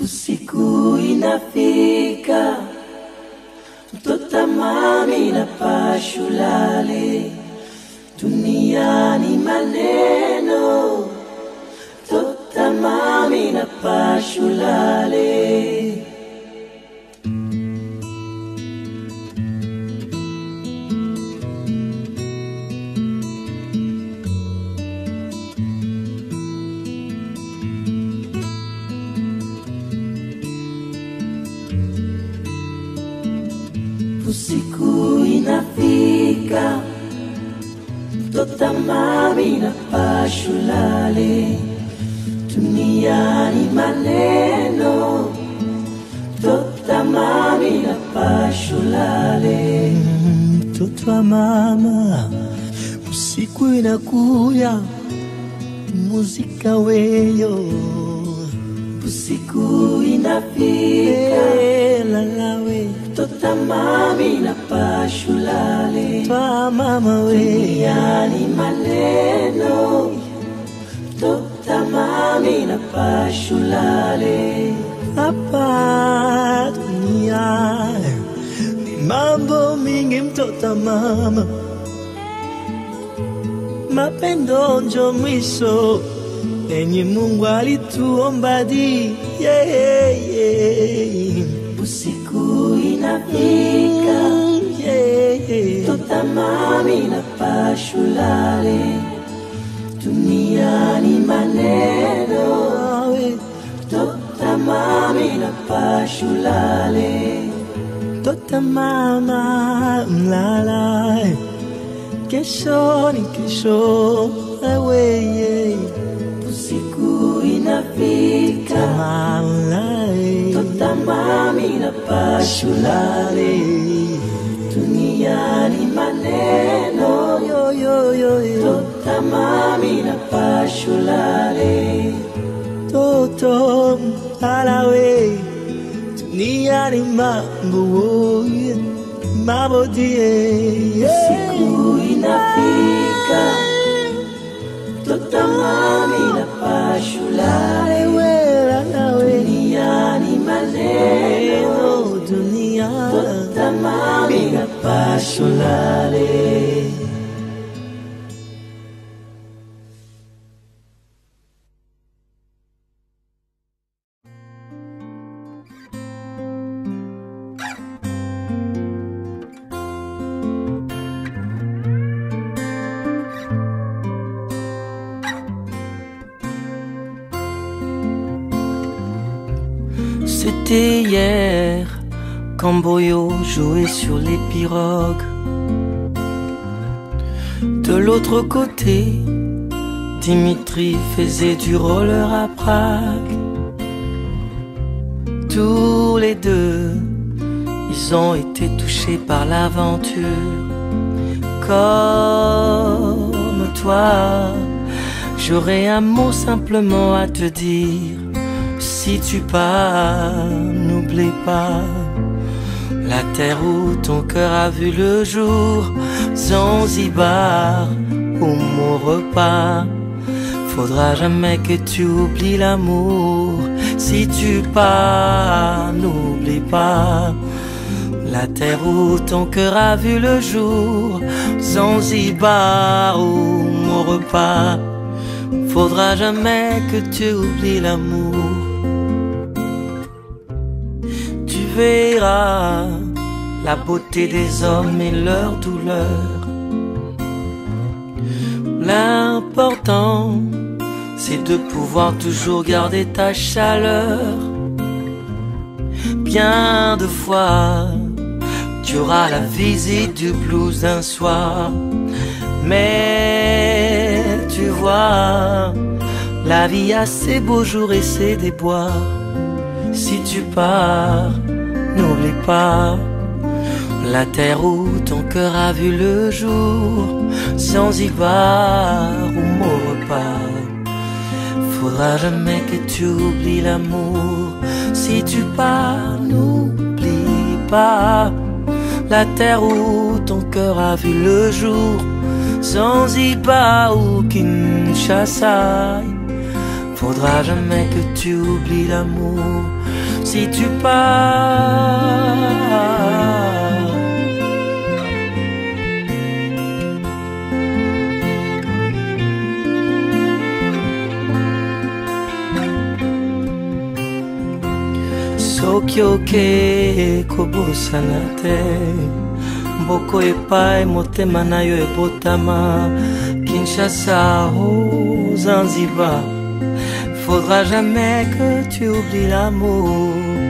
Usiku inafika, mtoto mami na pashulale, duniani maneno, mtoto mami na pashulale. Usiku inafika, mtoto mami na pashulale, duniani maneno, mtoto mami na pashulale. Mtoto wa mama, usiku inakuya, muzika weyo. Usiku inafika, lalawe, mtoto mami na pashulale, twa mama we, duniani maneno, mtoto mami na pashulale. hapa dunia ni mambo mingi mtoto mama, mapendo njo mwisho enye Mungu alituomba di Usiku inafika, mtoto mami na pashulale, duniani maneno, mtoto mami na pashulale. mtoto mama mlala, kesho ni kesho aweye. Usiku inafika, mtoto mami na pashulale, duniani maneno, mtoto mami na pashulale. Toto alawe, duniani mambo mambo die. Usiku inafika, mtoto mami na pashulale, duniani maneno, mtoto mami na pashulale. C'était hier quand Boyo jouait sur les pirogues. De l'autre côté, Dimitri faisait du roller à Prague. Tous les deux, ils ont été touchés par l'aventure. Comme toi, j'aurais un mot simplement à te dire. Si tu pars, n'oublie pas la terre où ton cœur a vu le jour. Zanzibar, où mon repas. Faudra jamais que tu oublies l'amour. Si tu pars, n'oublie pas la terre où ton cœur a vu le jour. Zanzibar, où mon repas. Faudra jamais que tu oublies l'amour. Tu verras la beauté des hommes et leur douleur. L'important, c'est de pouvoir toujours garder ta chaleur. Bien de fois, tu auras la visite du blues d'un soir. Mais tu vois, la vie a ses beaux jours et ses déboires. Si tu pars, n'oublie pas la terre où ton cœur a vu le jour. Zanzibar, où mon repas. Faudra jamais que tu oublies l'amour. Si tu pars, n'oublie pas la terre où ton cœur a vu le jour. Zanzibar ou Kinshasa, faudra jamais que tu oublies l'amour. si tu pars. Sokyoke kobosana te, mboko epai motema na yo ebotama. Kinshasa ou Zanzibar, faudra jamais que tu oublies l'amour